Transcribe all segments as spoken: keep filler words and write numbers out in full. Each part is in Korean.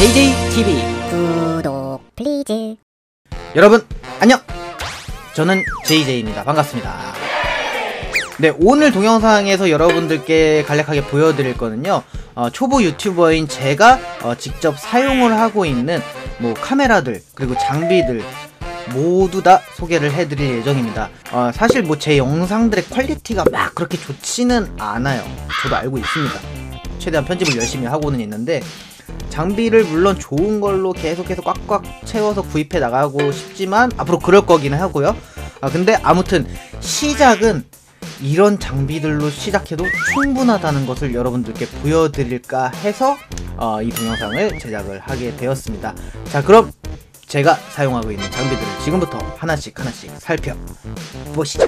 제이제이티비 구독 플리즈. 여러분 안녕, 저는 제이제이입니다. 반갑습니다. 네, 오늘 동영상에서 여러분들께 간략하게 보여드릴 거는요, 어, 초보 유튜버인 제가 어, 직접 사용을 하고 있는 뭐 카메라들 그리고 장비들 모두 다 소개를 해드릴 예정입니다. 어, 사실 뭐 제 영상들의 퀄리티가 막 그렇게 좋지는 않아요. 저도 알고 있습니다. 최대한 편집을 열심히 하고는 있는데, 장비를 물론 좋은 걸로 계속해서 꽉꽉 채워서 구입해 나가고 싶지만 앞으로 그럴 거기는 하고요. 아 근데 아무튼 시작은 이런 장비들로 시작해도 충분하다는 것을 여러분들께 보여드릴까 해서 어, 이 동영상을 제작을 하게 되었습니다. 자, 그럼 제가 사용하고 있는 장비들을 지금부터 하나씩 하나씩 살펴보시죠.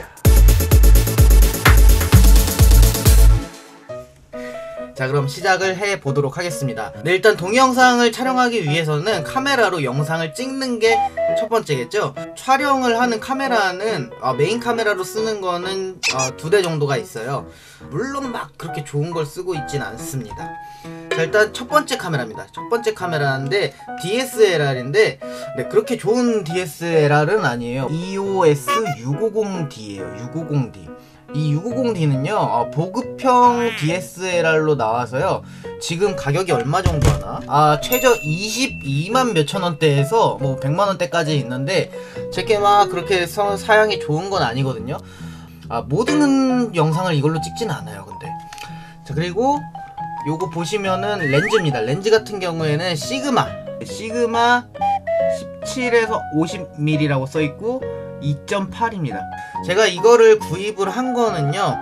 자, 그럼 시작을 해보도록 하겠습니다. 네, 일단 동영상을 촬영하기 위해서는 카메라로 영상을 찍는 게 첫 번째겠죠. 촬영을 하는 카메라는 어, 메인 카메라로 쓰는 거는 어, 두 대 정도가 있어요. 물론 막 그렇게 좋은 걸 쓰고 있진 않습니다. 자, 일단 첫 번째 카메라입니다. 첫 번째 카메라인데 디에스엘알인데 네, 그렇게 좋은 디에스엘알은 아니에요. 이오에스 육오공 디예요. 육오공 디. 이 육오공 디는요 어, 보급형 디에스엘알로 나와서요, 지금 가격이 얼마 정도 하나? 아, 최저 이십이만 몇천 원대에서 뭐 백만 원대까지 있는데, 제게 막 그렇게 서, 사양이 좋은 건 아니거든요. 아, 모든 영상을 이걸로 찍진 않아요. 근데 자, 그리고 요거 보시면은 렌즈입니다. 렌즈 같은 경우에는 시그마 시그마 십칠에서 오십 밀리미터라고 써있고 이 점 팔입니다. 제가 이거를 구입을 한 거는요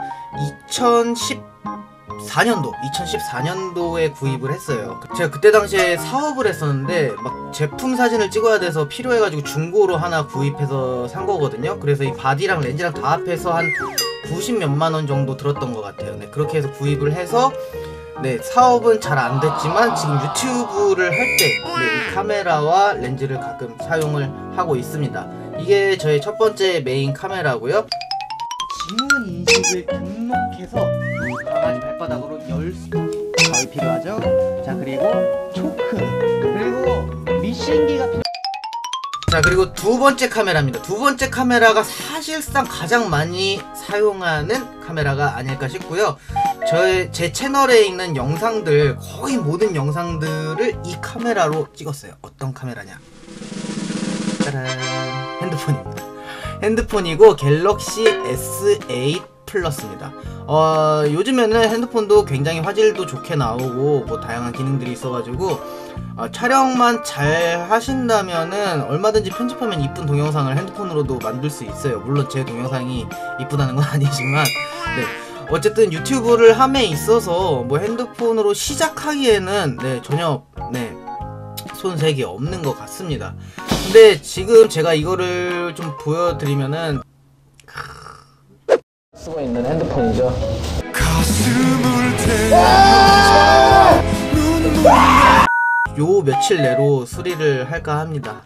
이천십사 년도 이천십사 년도에 구입을 했어요. 제가 그때 당시에 사업을 했었는데 막 제품 사진을 찍어야 돼서 필요해가지고 중고로 하나 구입해서 산 거거든요. 그래서 이 바디랑 렌즈랑 다 합해서 한 구십 몇만 원 정도 들었던 것 같아요. 네, 그렇게 해서 구입을 해서 네, 사업은 잘 안 됐지만 지금 유튜브를 할 때 네, 이 카메라와 렌즈를 가끔 사용을 하고 있습니다. 이게 저의 첫 번째 메인 카메라고요. 지문 인식을 등록해서 강아지 발바닥으로 열 수 거의 필요하죠. 자, 그리고 초크, 그리고 미싱기가 필요. 자, 그리고 두 번째 카메라입니다. 두 번째 카메라가 사실상 가장 많이 사용하는 카메라가 아닐까 싶고요. 저의 제 채널에 있는 영상들 거의 모든 영상들을 이 카메라로 찍었어요. 어떤 카메라냐? 짜란, 핸드폰입니다. 핸드폰이고 갤럭시 에스 에잇 플러스입니다. 어, 요즘에는 핸드폰도 굉장히 화질도 좋게 나오고 뭐 다양한 기능들이 있어가지고 어, 촬영만 잘 하신다면은 얼마든지 편집하면 이쁜 동영상을 핸드폰으로도 만들 수 있어요. 물론 제 동영상이 이쁘다는 건 아니지만, 네, 어쨌든 유튜브를 함에 있어서 뭐 핸드폰으로 시작하기에는 네, 전혀 네, 손색이 없는 것 같습니다. 근데 지금 제가 이거를 좀 보여드리면은 쓰고 있는 핸드폰이죠. 요 며칠 내로 수리를 할까 합니다.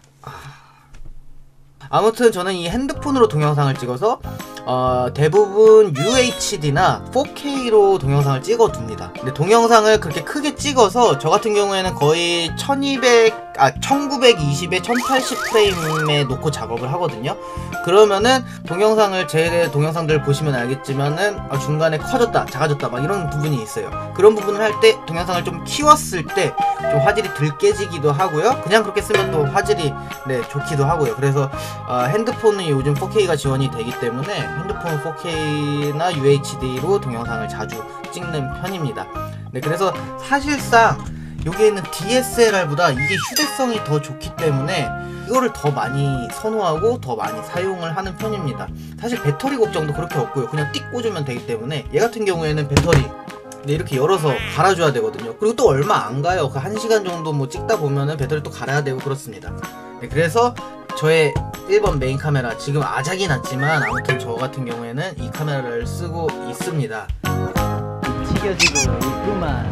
아무튼 저는 이 핸드폰으로 동영상을 찍어서 어, 대부분 유에이치디나 포케이로 동영상을 찍어둡니다. 근데 동영상을 그렇게 크게 찍어서 저 같은 경우에는 거의 천이백, 아 천구백이십에 천팔십 프레임에 놓고 작업을 하거든요. 그러면은 동영상을 제 동영상들 보시면 알겠지만은 아, 중간에 커졌다 작아졌다 막 이런 부분이 있어요. 그런 부분을 할 때 동영상을 좀 키웠을 때 좀 화질이 덜 깨지기도 하고요. 그냥 그렇게 쓰면 또 화질이 네 좋기도 하고요. 그래서 어, 핸드폰은 요즘 포케이가 지원이 되기 때문에 핸드폰 포케이나 유에이치디로 동영상을 자주 찍는 편입니다. 네, 그래서 사실상 여기에는 디에스엘알보다 이게 휴대성이 더 좋기 때문에 이거를 더 많이 선호하고 더 많이 사용을 하는 편입니다. 사실 배터리 걱정도 그렇게 없고요. 그냥 띡 꽂으면 되기 때문에 얘 같은 경우에는 배터리 네, 이렇게 열어서 갈아줘야 되거든요. 그리고 또 얼마 안 가요. 그 한 시간 정도 뭐 찍다 보면은 배터리 또 갈아야 되고 그렇습니다. 네, 그래서 저의 일 번 메인 카메라, 지금 아작이 났지만 아무튼 저 같은 경우에는 이 카메라를 쓰고 있습니다. 튀겨지고 있구만.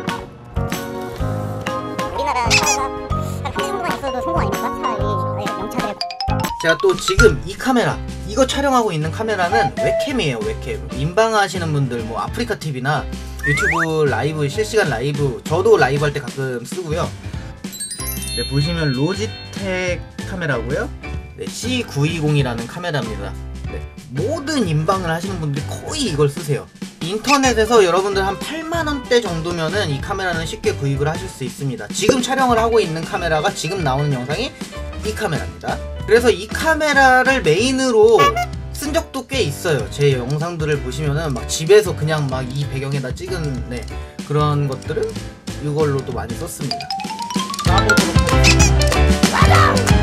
우리나라 차가 한 한 정도만 있어도 성공 아닙니까? 차라리 영차들. 제가 또 지금 이 카메라, 이거 촬영하고 있는 카메라는 웹캠이에요. 웹캠. 인방 하시는 분들 뭐 아프리카티비나 유튜브 라이브, 실시간 라이브, 저도 라이브 할 때 가끔 쓰고요. 네, 보시면 로지텍 카메라고요. 네, 씨 구백이십이라는 카메라입니다. 네, 모든 인방을 하시는 분들이 거의 이걸 쓰세요. 인터넷에서 여러분들 한 팔만 원대 정도면은 이 카메라는 쉽게 구입을 하실 수 있습니다. 지금 촬영을 하고 있는 카메라가 지금 나오는 영상이 이 카메라입니다. 그래서 이 카메라를 메인으로 쓴 적도 꽤 있어요. 제 영상들을 보시면은 막 집에서 그냥 막 이 배경에다 찍은 네, 그런 것들은 이걸로도 많이 썼습니다. 까보도록 하겠습니다.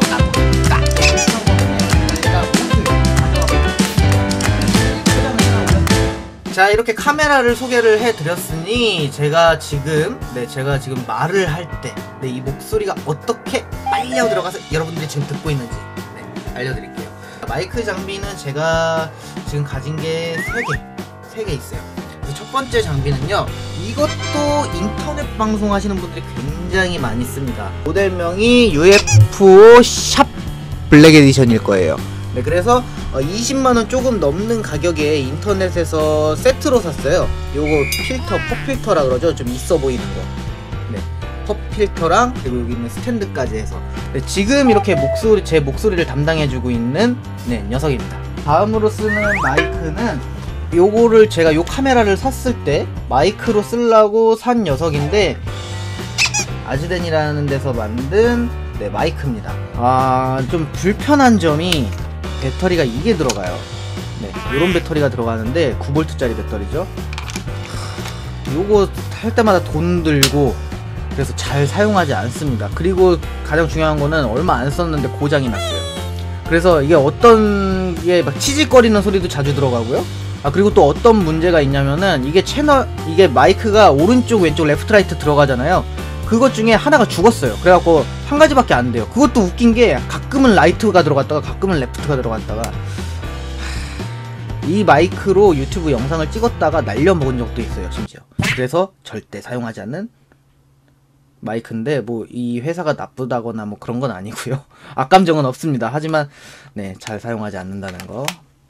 자, 이렇게 카메라를 소개를 해드렸으니 제가 지금 네 제가 지금 말을 할 때 네, 이 목소리가 어떻게 빨려 들어가서 여러분들이 지금 듣고 있는지 네, 알려드릴게요. 마이크 장비는 제가 지금 가진 게 세 개 세 개 있어요. 첫 번째 장비는요, 이것도 인터넷 방송 하시는 분들이 굉장히 많이 씁니다. 모델명이 유에프오 샵 블랙 에디션일 거예요. 네, 그래서 어, 이십만 원 조금 넘는 가격에 인터넷에서 세트로 샀어요. 요거 필터, 펍 필터라 그러죠. 좀 있어 보이는 거. 네, 펍 필터랑 그리고 여기 있는 스탠드까지 해서 네, 지금 이렇게 목소리, 제 목소리를 담당해주고 있는 네, 녀석입니다. 다음으로 쓰는 마이크는 요거를 제가 요 카메라를 샀을 때 마이크로 쓰려고 산 녀석인데 아즈덴이라는 데서 만든 네, 마이크입니다. 아, 좀 불편한 점이 배터리가 이게 들어가요. 네, 요런 배터리가 들어가는데 구 볼트짜리 배터리죠. 요거 할 때마다 돈 들고 그래서 잘 사용하지 않습니다. 그리고 가장 중요한 거는 얼마 안 썼는데 고장이 났어요. 그래서 이게 어떤 게 막 치직거리는 소리도 자주 들어가고요. 아, 그리고 또 어떤 문제가 있냐면은 이게 채널, 이게 마이크가 오른쪽 왼쪽 레프트 라이트 들어가잖아요. 그것 중에 하나가 죽었어요. 그래갖고 한 가지밖에 안 돼요. 그것도 웃긴 게 가끔은 라이트가 들어갔다가 가끔은 레프트가 들어갔다가 이 마이크로 유튜브 영상을 찍었다가 날려먹은 적도 있어요, 심지어. 그래서 절대 사용하지 않는 마이크인데 뭐 이 회사가 나쁘다거나 뭐 그런 건 아니고요. 악감정은 없습니다. 하지만 네, 잘 사용하지 않는다는 거.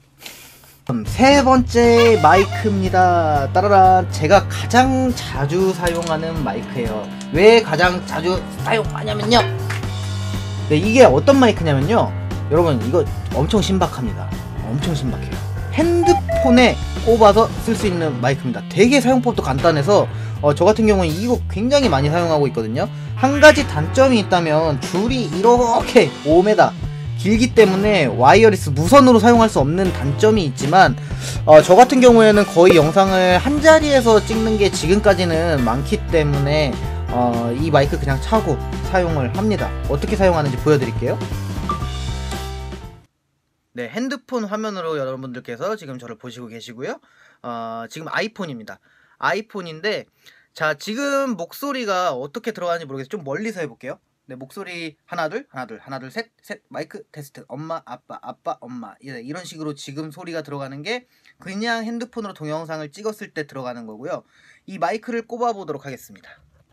세 번째 마이크입니다. 따라란, 제가 가장 자주 사용하는 마이크예요. 왜 가장 자주 사용하냐면요, 네, 이게 어떤 마이크냐면요, 여러분 이거 엄청 신박합니다. 엄청 신박해요. 핸드폰에 꼽아서 쓸 수 있는 마이크입니다. 되게 사용법도 간단해서 어, 저 같은 경우는 이거 굉장히 많이 사용하고 있거든요. 한 가지 단점이 있다면 줄이 이렇게 오 미터 길기 때문에 와이어리스 무선으로 사용할 수 없는 단점이 있지만 어, 저 같은 경우에는 거의 영상을 한 자리에서 찍는 게 지금까지는 많기 때문에 어, 이 마이크 그냥 차고 사용을 합니다. 어떻게 사용하는지 보여드릴게요. 네, 핸드폰 화면으로 여러분들께서 지금 저를 보시고 계시고요. 어, 지금 아이폰입니다. 아이폰인데 자, 지금 목소리가 어떻게 들어가는지 모르겠어요. 좀 멀리서 해볼게요. 네, 목소리 하나 둘 하나 둘 하나 둘 셋 셋 마이크 테스트 엄마 아빠 아빠 엄마 이런 식으로 지금 소리가 들어가는 게 그냥 핸드폰으로 동영상을 찍었을 때 들어가는 거고요. 이 마이크를 꼽아 보도록 하겠습니다.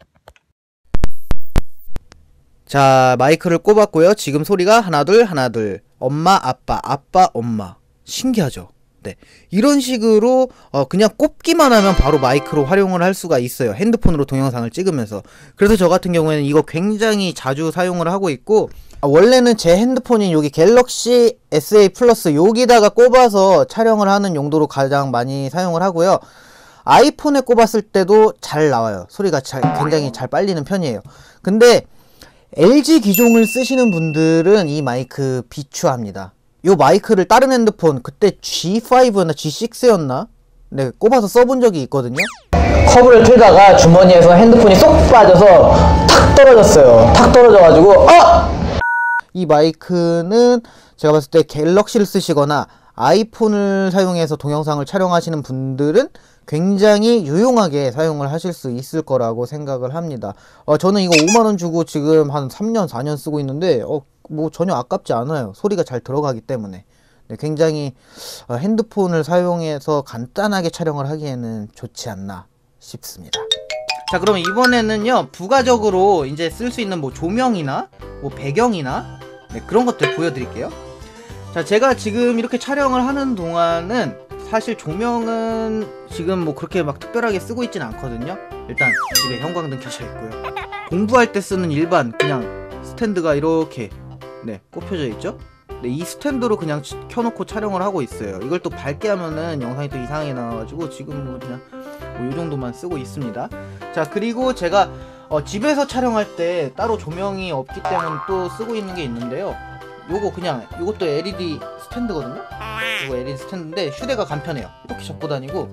자, 마이크를 꼽았고요. 지금 소리가 하나 둘 하나 둘 엄마 아빠 아빠 엄마. 신기하죠? 네, 이런 식으로 어 그냥 꼽기만 하면 바로 마이크로 활용을 할 수가 있어요. 핸드폰으로 동영상을 찍으면서. 그래서 저 같은 경우에는 이거 굉장히 자주 사용을 하고 있고, 아, 원래는 제 핸드폰인 여기 갤럭시 에스에이 플러스 여기다가 꼽아서 촬영을 하는 용도로 가장 많이 사용을 하고요. 아이폰에 꼽았을 때도 잘 나와요. 소리가 잘, 굉장히 잘 빨리는 편이에요. 근데 엘지 기종을 쓰시는 분들은 이 마이크 비추합니다. 요 마이크를 다른 핸드폰, 그때 지 파이브였나 지 식스였나? 네, 꼽아서 써본 적이 있거든요. 커브를 틀다가 주머니에서 핸드폰이 쏙 빠져서 탁 떨어졌어요. 탁 떨어져가지고 어! 이 마이크는 제가 봤을 때 갤럭시를 쓰시거나 아이폰을 사용해서 동영상을 촬영하시는 분들은 굉장히 유용하게 사용을 하실 수 있을 거라고 생각을 합니다. 어, 저는 이거 오만 원 주고 지금 한 삼 년 사 년 쓰고 있는데 어, 뭐 전혀 아깝지 않아요. 소리가 잘 들어가기 때문에. 네, 굉장히 어, 핸드폰을 사용해서 간단하게 촬영을 하기에는 좋지 않나 싶습니다. 자, 그럼 이번에는요, 부가적으로 이제 쓸 수 있는 뭐 조명이나 뭐 배경이나 네, 그런 것들 보여드릴게요. 자, 제가 지금 이렇게 촬영을 하는 동안은 사실 조명은 지금 뭐 그렇게 막 특별하게 쓰고 있진 않거든요. 일단 집에 형광등 켜져 있고요. 공부할 때 쓰는 일반 그냥 스탠드가 이렇게 네 꼽혀져 있죠. 네, 이 스탠드로 그냥 켜놓고 촬영을 하고 있어요. 이걸 또 밝게 하면은 영상이 또 이상하게 나와가지고 지금은 그냥 뭐 이 정도만 쓰고 있습니다. 자, 그리고 제가 어, 집에서 촬영할 때 따로 조명이 없기 때문에 또 쓰고 있는 게 있는데요. 요거 그냥 요것도 엘이디 스탠드거든요. 이거 엘이디 스탠드인데 휴대가 간편해요. 이렇게 접고 다니고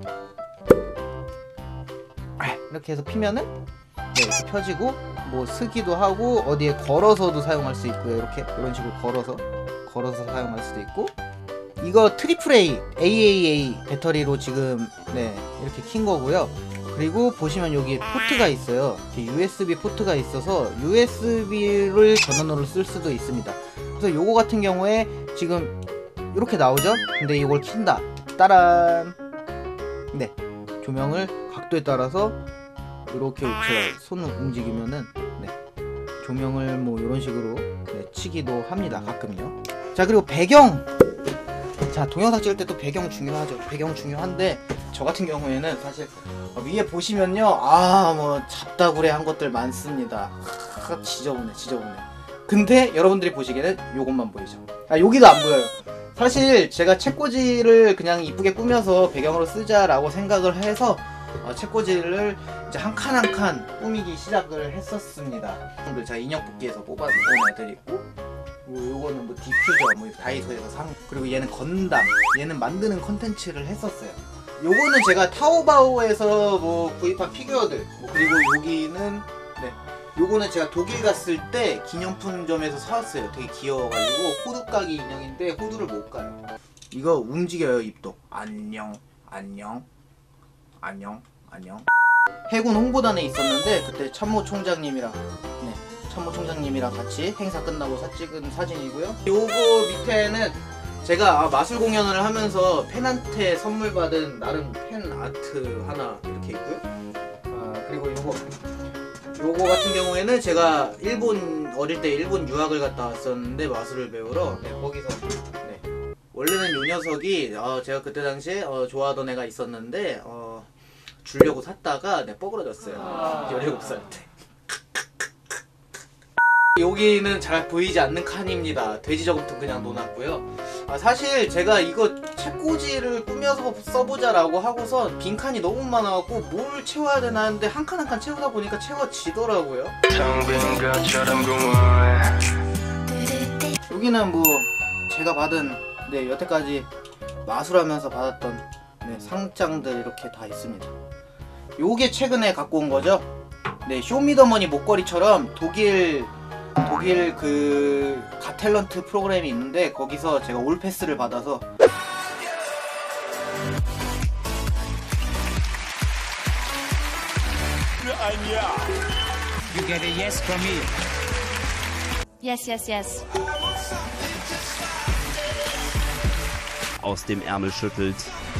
이렇게 해서 피면은 네, 이렇게 펴지고 뭐 쓰기도 하고 어디에 걸어서도 사용할 수 있고요. 이렇게 이런 식으로 걸어서 걸어서 사용할 수도 있고, 이거 트리플 A 에이에이에이 배터리로 지금 네 이렇게 킨 거고요. 그리고 보시면 여기 포트가 있어요. 유에스비 포트가 있어서 유에스비를 전원으로 쓸 수도 있습니다. 그래서 요거 같은 경우에 지금 이렇게 나오죠? 근데 이걸 킨다. 따란. 네. 조명을 각도에 따라서 이렇게 제가 손을 움직이면은 네. 조명을 뭐 이런 식으로 네, 치기도 합니다. 가끔요. 자, 그리고 배경. 자, 동영상 찍을 때 또 배경 중요하죠. 배경 중요한데 저 같은 경우에는 사실 위에 보시면요, 아 뭐 잡다구레 한 것들 많습니다. 하, 지저분해 지저분해. 근데 여러분들이 보시기에는 요것만 보이죠. 아, 여기도 안 보여요. 사실 제가 책꽂이를 그냥 이쁘게 꾸며서 배경으로 쓰자라고 생각을 해서 어, 책꽂이를 이제 한 칸 한 칸 꾸미기 시작을 했었습니다. 제가 인형뽑기에서 뽑아놓은 애들 있고, 뭐 요거는 뭐 디퓨저, 뭐 다이소에서 상, 그리고 얘는 건담, 얘는 만드는 컨텐츠를 했었어요. 요거는 제가 타오바오에서 뭐 구입한 피규어들, 뭐 그리고 여기는 네, 요거는 제가 독일 갔을 때 기념품점에서 사왔어요. 되게 귀여워가지고 호두까기 인형인데 호두를 못 가요. 이거 움직여요. 입도. 안녕 안녕 안녕 안녕. 해군 홍보단에 있었는데 그때 참모 총장님이랑 네, 참모 총장님이랑 같이 행사 끝나고 사 찍은 사진이고요. 요거 밑에는 제가 아, 마술 공연을 하면서 팬한테 선물 받은 나름 팬 아트 하나 이렇게 있고요. 아, 그리고 요거 요거 같은 경우에는 제가 일본 어릴 때 일본 유학을 갔다 왔었는데 마술을 배우러 네, 거기서 네. 원래는 요 녀석이 어, 제가 그때 당시에 어, 좋아하던 애가 있었는데 어, 주려고 샀다가 네, 뻐그러졌어요. 아... 열일곱 살 때. 여기는 잘 보이지 않는 칸입니다. 돼지 저금통 그냥 놓았고요. 아, 사실 제가 이거 책꽂이를 꾸며서 써보자라고 하고서 빈 칸이 너무 많아갖고 뭘 채워야 되나 했는데 한 칸 한 칸 채우다 보니까 채워지더라고요. 여기는 뭐 제가 받은 네 여태까지 마술하면서 받았던 네, 상장들 이렇게 다 있습니다. 요게 최근에 갖고 온 거죠. 네, 쇼미더머니 목걸이처럼 독일 독일 그 갓탤런트 프로그램이 있는데 거기서 제가 올 패스를 받아서 You get a yes from me. Yes, yes, yes. Aus dem Ärmel schüttelt.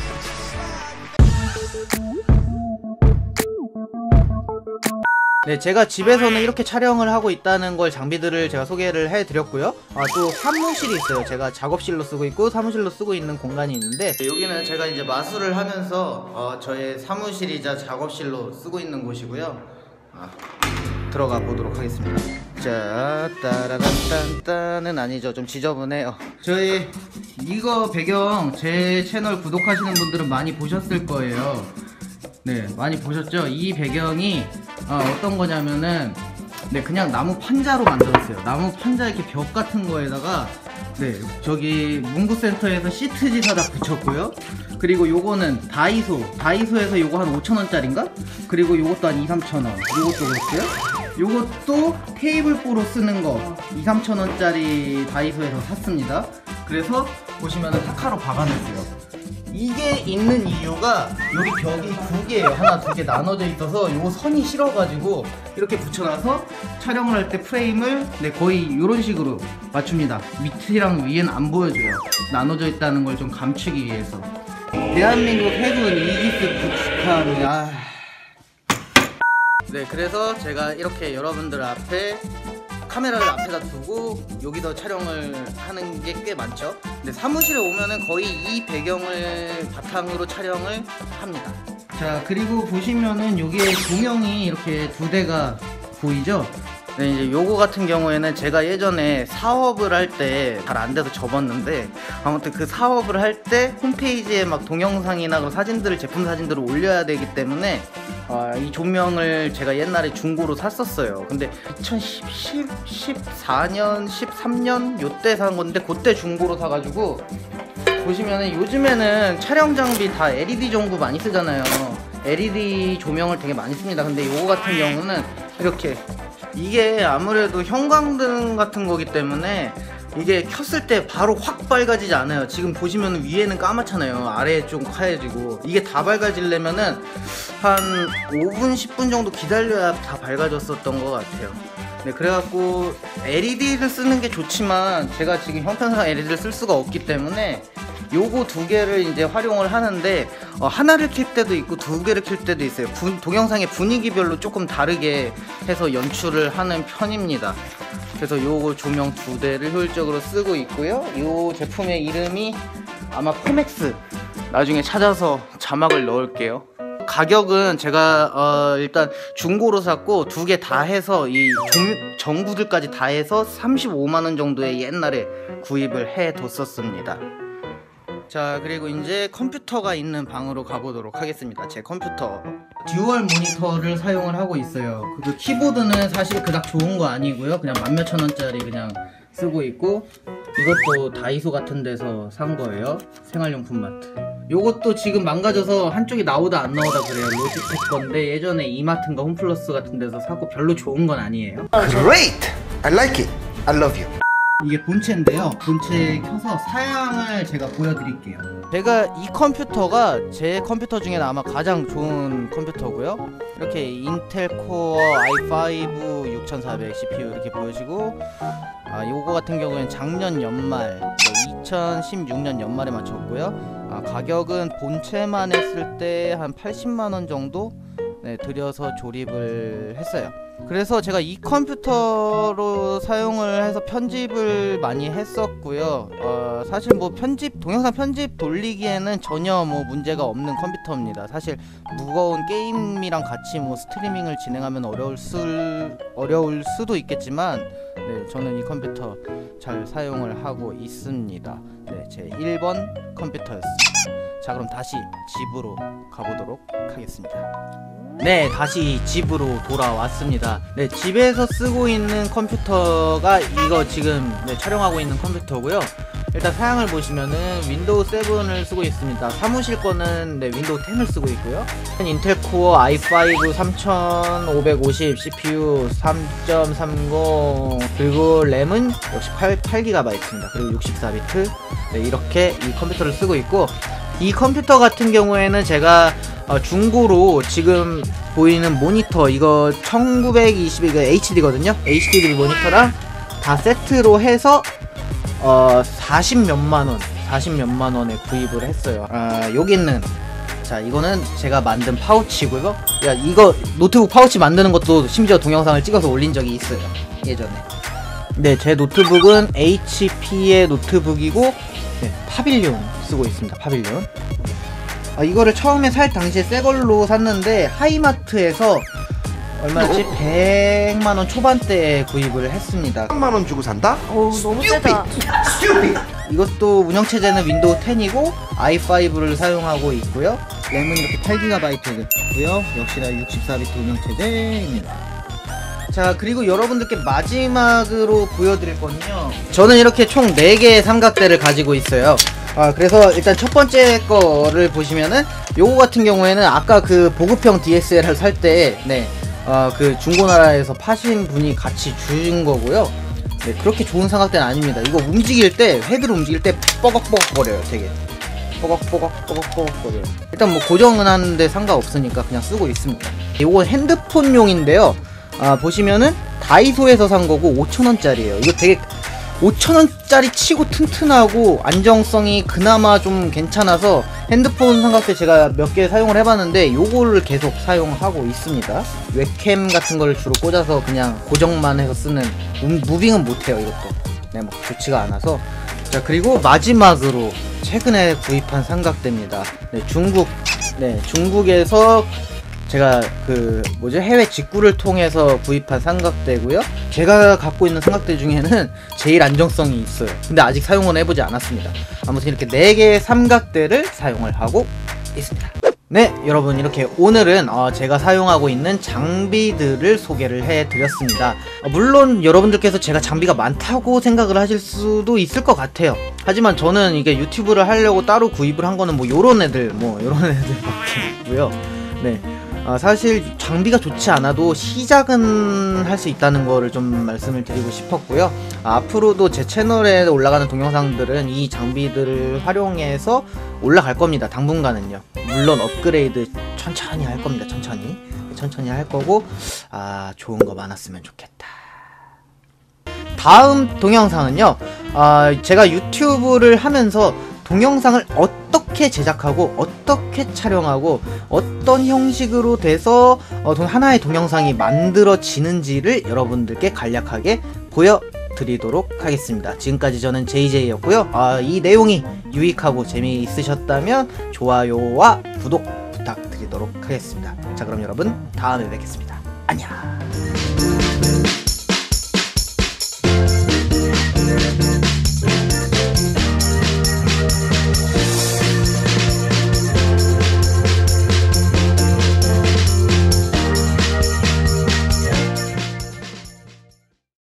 네, 제가 집에서는 이렇게 촬영을 하고 있다는 걸 장비들을 제가 소개를 해드렸고요. 아, 또 사무실이 있어요. 제가 작업실로 쓰고 있고 사무실로 쓰고 있는 공간이 있는데 네, 여기는 제가 이제 마술을 하면서 어, 저의 사무실이자 작업실로 쓰고 있는 곳이고요. 아, 들어가 보도록 하겠습니다. 자, 따라란딴딴은 아니죠. 좀 지저분해요. 저희 이거 배경 제 채널 구독하시는 분들은 많이 보셨을 거예요. 네, 많이 보셨죠? 이 배경이 어, 어떤 거냐면은 네, 그냥 나무 판자로 만들었어요. 나무 판자 이렇게 벽 같은 거에다가 네, 저기 문구센터에서 시트지 사다 붙였고요. 그리고 요거는 다이소 다이소에서 요거 한 오천 원짜리인가? 그리고 요것도 한 이, 삼천 원. 요것도 그렇고요. 요것도 테이블보로 쓰는 거 이, 삼천 원짜리 다이소에서 샀습니다. 그래서 보시면은 타카로 박아놨어요. 이게 있는 이유가 여기 벽이 두 개예요. 하나 두 개 나눠져 있어서 요 선이 싫어가지고 이렇게 붙여놔서 촬영을 할 때 프레임을 네, 거의 이런 식으로 맞춥니다. 밑이랑 위에는 안 보여줘요. 나눠져 있다는 걸 좀 감추기 위해서. 대한민국 해군 이기스 구축함. 아... 네, 그래서 제가 이렇게 여러분들 앞에 카메라를 앞에다 두고 여기서 촬영을 하는 게 꽤 많죠. 근데 사무실에 오면은 거의 이 배경을 바탕으로 촬영을 합니다. 자, 자, 그리고 보시면은 요게 조명이 이렇게 두 대가 보이죠? 네, 이제 요거 같은 경우에는 제가 예전에 사업을 할 때 잘 안 돼서 접었는데, 아무튼 그 사업을 할 때 홈페이지에 막 동영상이나 그런 사진들을, 제품 사진들을 올려야 되기 때문에 아, 이 조명을 제가 옛날에 중고로 샀었어요. 근데 이천십사 년, 십삼 년 요때 산 건데, 그때 중고로 사가지고 보시면은 요즘에는 촬영 장비 다 엘이디 전구 많이 쓰잖아요. 엘이디 조명을 되게 많이 씁니다. 근데 요거 같은 경우는 이렇게, 이게 아무래도 형광등 같은 거기 때문에 이게 켰을 때 바로 확 밝아지지 않아요. 지금 보시면 위에는 까맣잖아요. 아래에 좀 하얘지고. 이게 다 밝아지려면은 한 오 분, 십 분 정도 기다려야 다 밝아졌었던 것 같아요. 네, 그래갖고 엘이디를 쓰는 게 좋지만 제가 지금 형편상 엘이디를 쓸 수가 없기 때문에 요거 두 개를 이제 활용을 하는데, 어, 하나를 킬 때도 있고 두 개를 킬 때도 있어요. 분, 동영상의 분위기별로 조금 다르게 해서 연출을 하는 편입니다. 그래서 요거 조명 두 대를 효율적으로 쓰고 있고요. 요 제품의 이름이 아마 포맥스, 나중에 찾아서 자막을 넣을게요. 가격은 제가 어 일단 중고로 샀고, 두 개 다 해서 이 종, 전구들까지 다 해서 삼십오만 원 정도에 옛날에 구입을 해 뒀었습니다. 자, 그리고 이제 컴퓨터가 있는 방으로 가보도록 하겠습니다. 제 컴퓨터 듀얼 모니터를 사용을 하고 있어요. 그 키보드는 사실 그닥 좋은 거 아니고요. 그냥 만 몇천 원짜리 그냥 쓰고 있고, 이것도 다이소 같은 데서 산 거예요. 생활용품 마트. 요것도 지금 망가져서 한쪽이 나오다 안 나오다 그래요. 로지텍 건데 예전에 이마트인가 홈플러스 같은 데서 사고 별로 좋은 건 아니에요. Great! I like it. I love you. 이게 본체인데요. 본체 켜서 사양을 제가 보여드릴게요. 제가 이 컴퓨터가 제 컴퓨터 중에는 아마 가장 좋은 컴퓨터고요. 이렇게 인텔 코어 아이 파이브 육천사백 씨피유 이렇게 보여지고, 아, 요거 같은 경우에는 작년 연말, 네, 이천십육 년 연말에 맞췄고요. 아, 가격은 본체만 했을 때 한 팔십만 원 정도 네, 들여서 조립을 했어요. 그래서 제가 이 컴퓨터로 사용을 해서 편집을 많이 했었고요. 어, 사실 뭐 편집, 동영상 편집 돌리기에는 전혀 뭐 문제가 없는 컴퓨터입니다. 사실 무거운 게임이랑 같이 뭐 스트리밍을 진행하면 어려울 수, 어려울 수도 있겠지만, 네, 저는 이 컴퓨터 잘 사용을 하고 있습니다. 네, 제 일 번 컴퓨터였습니다. 자, 그럼 다시 집으로 가보도록 하겠습니다. 네, 다시 집으로 돌아왔습니다. 네, 집에서 쓰고 있는 컴퓨터가 이거 지금 네, 촬영하고 있는 컴퓨터고요. 일단 사양을 보시면은 윈도우 세븐을 쓰고 있습니다. 사무실 거는 네, 윈도우 텐을 쓰고 있고요. 인텔 코어 아이 파이브 삼천오백오십 씨피유 삼 점 삼공, 그리고 램은 역시 팔 기가바이트입니다. 그리고 육십사 비트. 네, 이렇게 이 컴퓨터를 쓰고 있고, 이 컴퓨터 같은 경우에는 제가 어, 중고로 지금 보이는 모니터, 이거 천구백이십, 이거 에이치디거든요. 에이치디 모니터랑 다 세트로 해서 어, 사십 몇만 원, 사십 몇만 원에 구입을 했어요. 아, 여기는, 자, 이거는 제가 만든 파우치고요. 야, 이거 노트북 파우치 만드는 것도 심지어 동영상을 찍어서 올린 적이 있어요, 예전에. 네, 제 노트북은 에이치피의 노트북이고, 네, 파빌리온 쓰고 있습니다. 파빌리온. 아, 이거를 처음에 살 당시에 새걸로 샀는데 하이마트에서 얼마였지? 백만 원 초반대에 구입을 했습니다. 백만 원 주고 산다? 어우, 너무 세다. 이것도 운영체제는 윈도우 텐이고 아이 파이브를 사용하고 있고요. 램은 이렇게 팔 기가바이트고요. 역시나 육십사 비트 운영체제입니다. 자, 그리고 여러분들께 마지막으로 보여드릴 거는요, 저는 이렇게 총 네 개의 삼각대를 가지고 있어요. 아, 그래서 일단 첫 번째 거를 보시면은 요거 같은 경우에는 아까 그 보급형 디에스엘알 살 때 네, 어, 그 중고나라에서 파신 분이 같이 준 거고요. 네, 그렇게 좋은 삼각대는 아닙니다. 이거 움직일 때, 헤드를 움직일 때 뻐걱뻐걱 거려요. 되게 뻐걱뻐걱 뻐걱뻐걱 거려요. 일단 뭐 고정은 하는데 상관없으니까 그냥 쓰고 있습니다. 요거 핸드폰용인데요. 아, 보시면은 다이소에서 산 거고 오천 원짜리예요. 이거 되게 오천 원짜리 치고 튼튼하고 안정성이 그나마 좀 괜찮아서 핸드폰 삼각대 제가 몇 개 사용을 해봤는데 요거를 계속 사용하고 있습니다. 웹캠 같은 걸 주로 꽂아서 그냥 고정만 해서 쓰는, 무빙은 못해요 이것도. 네, 뭐 좋지가 않아서. 자, 그리고 마지막으로 최근에 구입한 삼각대입니다. 네, 중국 네, 중국에서 제가 그 뭐지 해외 직구를 통해서 구입한 삼각대고요. 제가 갖고 있는 삼각대 중에는 제일 안정성이 있어요. 근데 아직 사용은 해보지 않았습니다. 아무튼 이렇게 네 개의 삼각대를 사용을 하고 있습니다. 네, 여러분 이렇게 오늘은 어, 제가 사용하고 있는 장비들을 소개를 해드렸습니다. 어, 물론 여러분들께서 제가 장비가 많다고 생각을 하실 수도 있을 것 같아요. 하지만 저는 이게 유튜브를 하려고 따로 구입을 한 거는 뭐 요런 애들 뭐 요런 애들밖에 없고요. 네, 어, 사실 장비가 좋지 않아도 시작은 할 수 있다는 거를 좀 말씀을 드리고 싶었고요. 아, 앞으로도 제 채널에 올라가는 동영상들은 이 장비들을 활용해서 올라갈 겁니다. 당분간은요. 물론 업그레이드 천천히 할 겁니다. 천천히 천천히 할 거고, 아, 좋은 거 많았으면 좋겠다. 다음 동영상은요, 아, 제가 유튜브를 하면서 동영상을 어떻게 제작하고 어떻게 촬영하고 어떤 형식으로 돼서 어, 하나의 동영상이 만들어지는지를 여러분들께 간략하게 보여드리도록 하겠습니다. 지금까지 저는 제이제이였고요. 아, 이 내용이 유익하고 재미있으셨다면 좋아요와 구독 부탁드리도록 하겠습니다. 자, 그럼 여러분 다음에 뵙겠습니다. 안녕.